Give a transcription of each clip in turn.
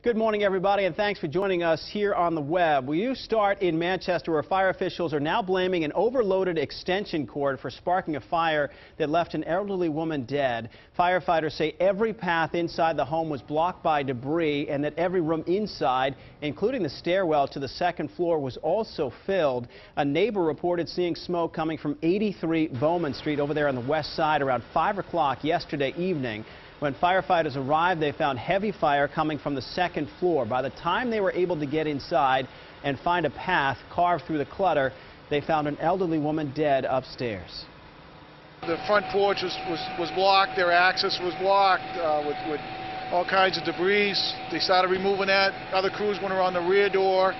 Good morning, everybody, and thanks for joining us here on the web. We start in Manchester, where fire officials are now blaming an overloaded extension cord for sparking a fire that left an elderly woman dead. Firefighters say every path inside the home was blocked by debris and that every room inside, including the stairwell to the second floor, was also filled. A neighbor reported seeing smoke coming from 83 Bowman Street over there on the west side around 5 o'clock yesterday evening. When firefighters arrived, they found heavy fire coming from the second floor. By the time they were able to get inside and find a path carved through the clutter, they found an elderly woman dead upstairs. The front porch was blocked. Their access was blocked with all kinds of debris. They started removing that. Other crews went around the rear door.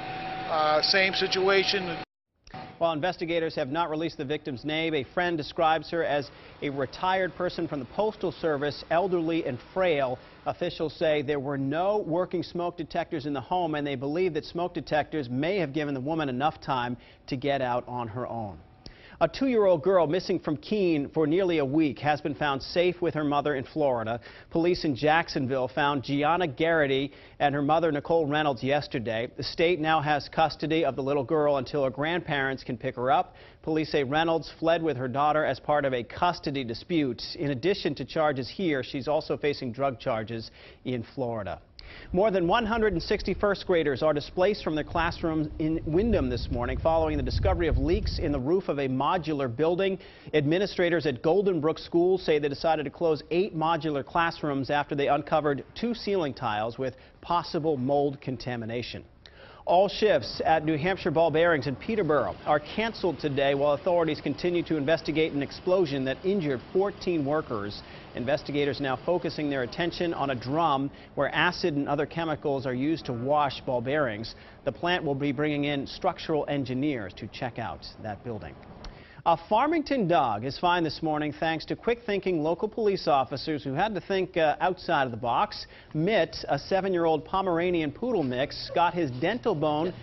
Same situation. While investigators have not released the victim's name, a friend describes her as a retired person from the Postal Service, elderly and frail. Officials say there were no working smoke detectors in the home, and they believe that smoke detectors may have given the woman enough time to get out on her own. A 2-year-old girl missing from Keene for nearly a week has been found safe with her mother in Florida. Police in Jacksonville found Gianna Garrity and her mother Nicole Reynolds yesterday. The state now has custody of the little girl until her grandparents can pick her up. Police say Reynolds fled with her daughter as part of a custody dispute. In addition to charges here, she's also facing drug charges in Florida. More than 160 first graders are displaced from their classrooms in Windham this morning following the discovery of leaks in the roof of a modular building. Administrators at Golden Brook Schools say they decided to close 8 modular classrooms after they uncovered 2 ceiling tiles with possible mold contamination. All shifts at New Hampshire Ball Bearings in Peterborough are canceled today while authorities continue to investigate an explosion that injured 14 workers. Investigators now focusing their attention on a drum where acid and other chemicals are used to wash ball bearings. The plant will be bringing in structural engineers to check out that building. A Farmington dog is fined this morning thanks to quick-thinking local police officers who had to think outside of the box. Mitt, a 7-year-old Pomeranian poodle mix, got his dental dog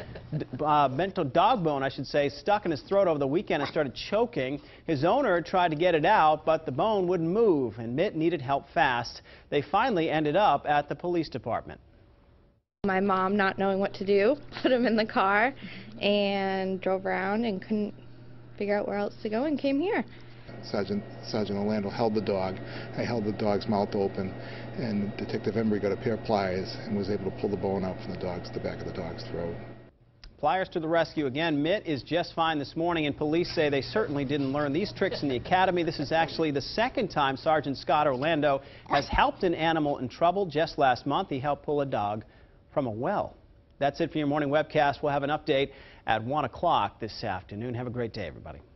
bone, I should say, stuck in his throat over the weekend and started choking. His owner tried to get it out, but the bone wouldn't move, and Mitt needed help fast. They finally ended up at the police department. My mom, not knowing what to do, put him in the car and drove around and couldn't figure out where else to go and came here. Sergeant Orlando held the dog. I held the dog's mouth open, and Detective Embry got a pair of pliers and was able to pull the bone out from the back of the dog's throat. Pliers to the rescue again. Mitt is just fine this morning, and police say they certainly didn't learn these tricks in the academy. This is actually the second time Sergeant Scott Orlando has helped an animal in trouble. Just last month, he helped pull a dog from a well. That's it for your morning webcast. We'll have an update at 1 o'clock this afternoon. Have a great day, everybody.